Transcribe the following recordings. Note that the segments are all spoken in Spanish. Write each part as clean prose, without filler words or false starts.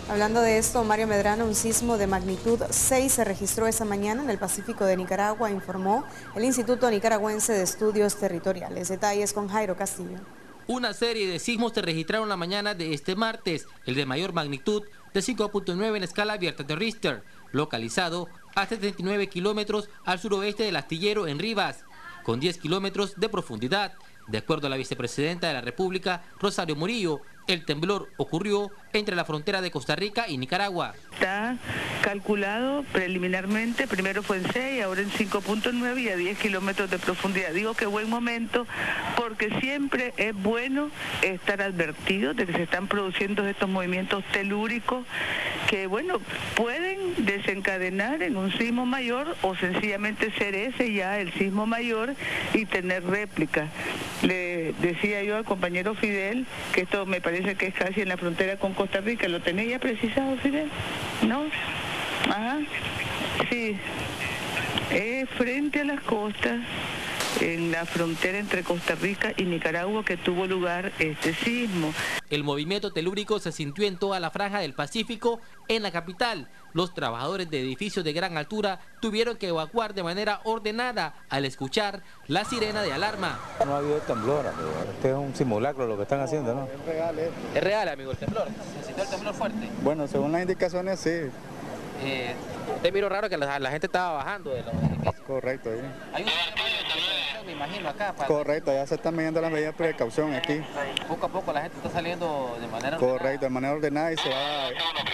Hablando de esto, Mario Medrano, un sismo de magnitud 6 se registró esta mañana en el Pacífico de Nicaragua, informó el Instituto Nicaragüense de Estudios Territoriales. Detalles con Jairo Castillo. Una serie de sismos se registraron la mañana de este martes, el de mayor magnitud de 5.9 en escala abierta de Richter, localizado a 79 kilómetros al suroeste del astillero en Rivas, con 10 kilómetros de profundidad. De acuerdo a la vicepresidenta de la República, Rosario Murillo, el temblor ocurrió entre la frontera de Costa Rica y Nicaragua. Está calculado preliminarmente, primero fue en 6, ahora en 5.9 y a 10 kilómetros de profundidad. Digo que buen momento porque siempre es bueno estar advertido de que se están produciendo estos movimientos telúricos que, bueno, pueden desencadenar en un sismo mayor o sencillamente ser ese ya el sismo mayor y tener réplica. Le decía yo al compañero Fidel que esto me parece que es casi en la frontera con Costa Rica. ¿Lo tenía ya precisado, Fidel? ¿No? Ajá. Sí. Frente a las costas, en la frontera entre Costa Rica y Nicaragua, que tuvo lugar este sismo. El movimiento telúrico se sintió en toda la franja del Pacífico en la capital. Los trabajadores de edificios de gran altura tuvieron que evacuar de manera ordenada al escuchar la sirena de alarma. No ha habido temblor, amigo. Este es un simulacro lo que están haciendo, ¿no? Es real, ¿eh? Es real, amigo, el temblor. ¿Se sintió el temblor fuerte? Bueno, según las indicaciones, sí. Usted miró raro que la gente estaba bajando de los edificios. Correcto, ¿sí? Hay un sistema de precaución, me imagino, acá. Correcto, ya se están midiendo las medidas de precaución aquí. Poco a poco la gente está saliendo de manera Correcto, ordenada. de manera ordenada y se va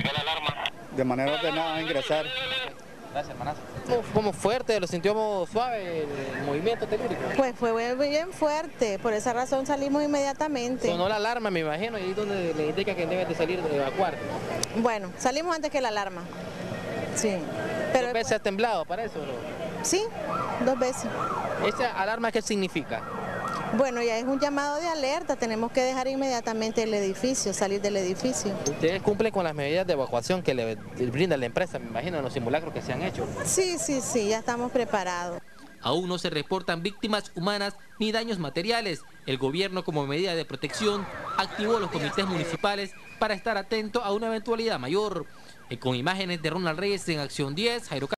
de manera ordenada a ingresar. Gracias, hermanazo. ¿Cómo fuerte? ¿Lo sintió suave el movimiento telúrico? Pues fue bien fuerte, por esa razón salimos inmediatamente. Sonó la alarma, me imagino, y ahí es donde le indica que deben de salir, de evacuar. Bueno, salimos antes que la alarma. Sí. Pero ¿2 veces has temblado para eso, bro? Sí, 2 veces. ¿Esa alarma qué significa? Bueno, ya es un llamado de alerta, tenemos que dejar inmediatamente el edificio, salir del edificio. ¿Ustedes cumplen con las medidas de evacuación que le brinda la empresa, me imagino, en los simulacros que se han hecho? Sí, ya estamos preparados. Aún no se reportan víctimas humanas ni daños materiales. El gobierno, como medida de protección, activó los comités municipales para estar atento a una eventualidad mayor. Con imágenes de Ronald Reyes en Acción 10, Jairo